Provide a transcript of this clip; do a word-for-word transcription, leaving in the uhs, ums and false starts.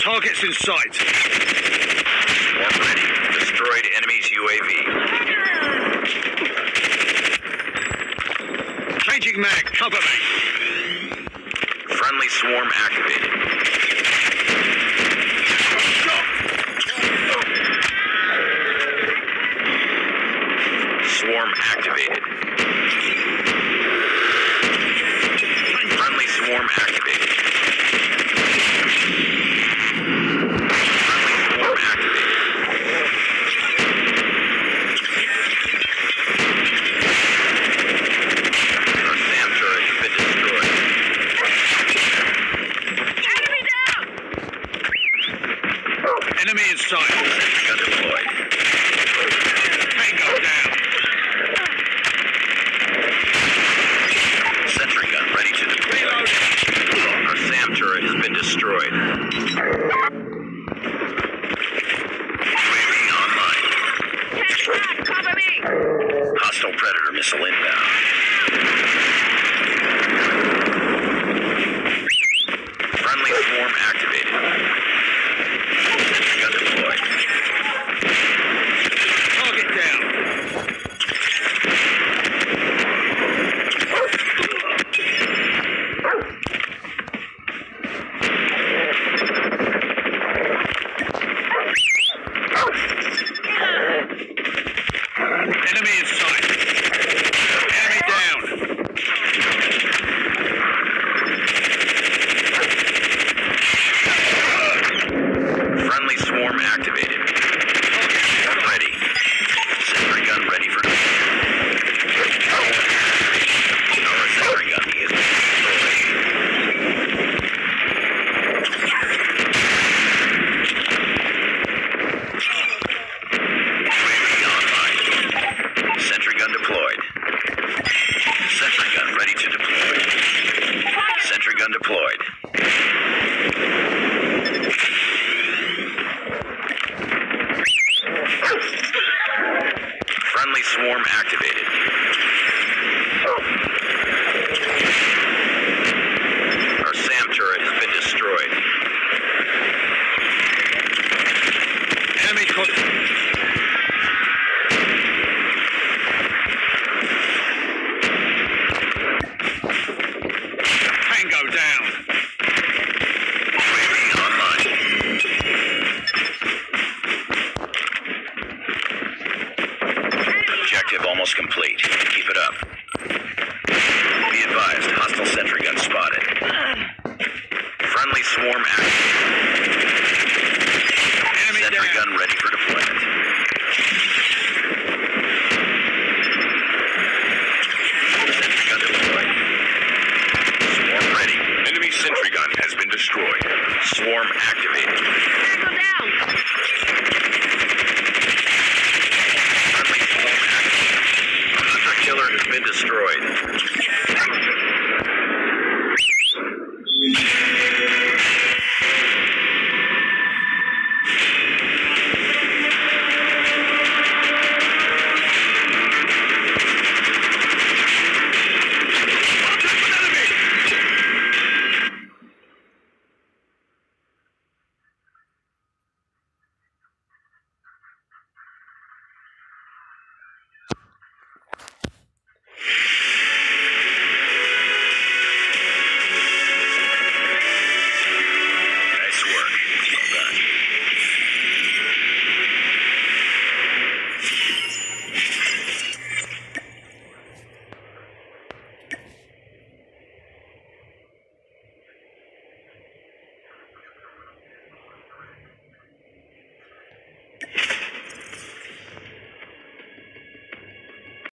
Targets in sight. Swarm ready. Destroyed enemy's U A V. Changing mag, cover me. Friendly swarm activated. Swarm activated. Friendly swarm activated. Friendly swarm activated. Our SAM turret has been destroyed. Enemy down! Enemy in sight. Sentry gun deployed. Tango down. Sentry gun ready to deploy. Our SAM turret has been destroyed. U A V online. Head back, cover me! Hostile Predator missile inbound. Friendly swarm activated. Sentry gun deployed. Target down. Enemy in sight. Enemy down. Friendly swarm activated. Swarm ready. Sentry gun ready for deployment. Our sentry gun is destroyed. U A V online. Sentry gun deployed. Sentry gun ready to deploy. Sentry gun deployed. Friendly swarm activated. Our SAM turret has been destroyed. Enemy contact. Tango down. U A V online. Objective almost complete. Keep it up. Be advised, hostile sentry gun spotted. Friendly swarm active. Enemy Sentry down. gun ready for deployment. Sentry gun deployed. Swarm ready. Enemy sentry gun has been destroyed. Swarm activated. Tango down! Friendly swarm activated. Hunter killer has been destroyed. Nice work. Well done.